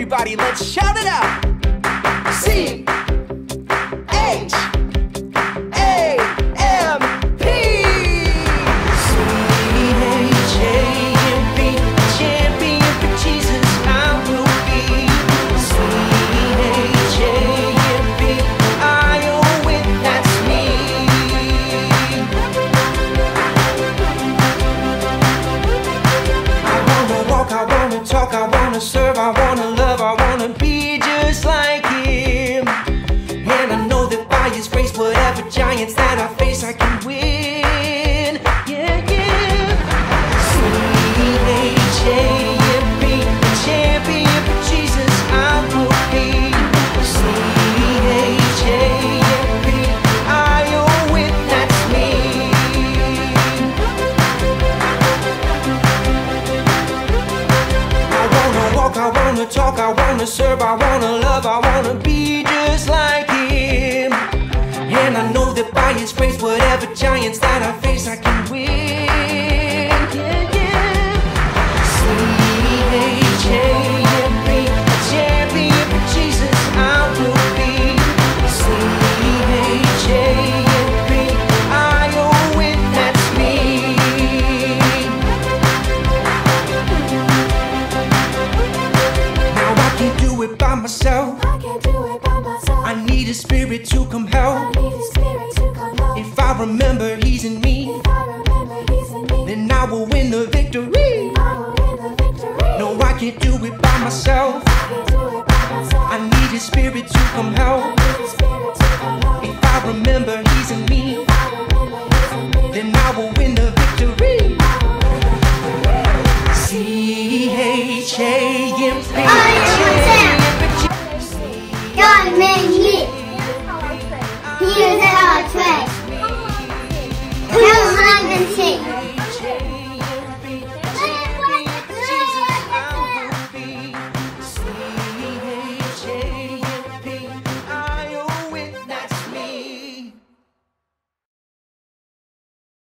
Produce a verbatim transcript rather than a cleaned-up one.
Everybody, let's shout it out. C H A M P. C H A M P. Champion for Jesus I will be. C H A M P. I owe it, that's me. I wanna walk, I wanna talk, I wanna serve, I wanna love, I wanna be just like Him. And I know that by His grace, whatever giants that I face, I can win. Yeah, yeah. C H A M P, champion for Jesus I will be. C H A M P, I owe it, that's me. I wanna walk, I wanna talk, I wanna serve, I wanna love, I wanna be just like Him. And I know that by His grace, whatever giants that I face, I can win. Yeah, yeah. C H A M P, champion for Jesus I will be. C H A M P, I owe it, that's me. Now I can't do it by myself. I can't do it by myself. I need a spirit to come help. I need His Spirit to come help. If I remember He's in me, If I remember He's in me, then I will win the victory. I will win the victory. No, I can't do it by myself. I can't do it by myself. I need His spirit to come I help. need His Spirit to come help. If I remember He's in me, If I remember He's in me, then I will win the victory. I will win the victory. C H A M P. God made me. He is our track. Come on and sing.